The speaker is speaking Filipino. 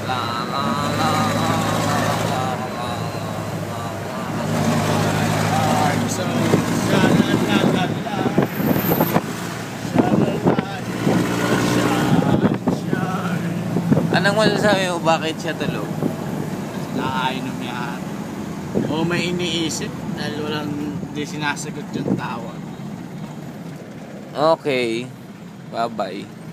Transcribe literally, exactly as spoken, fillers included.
La la la la la la la la. So, sha la la la la. Sha la la. Sha. Anong masasabi mo bakit siya tulog? Nakainom yan. O may iniisip dahil walang di sinasagot yung tawag. Okay. Bye-bye.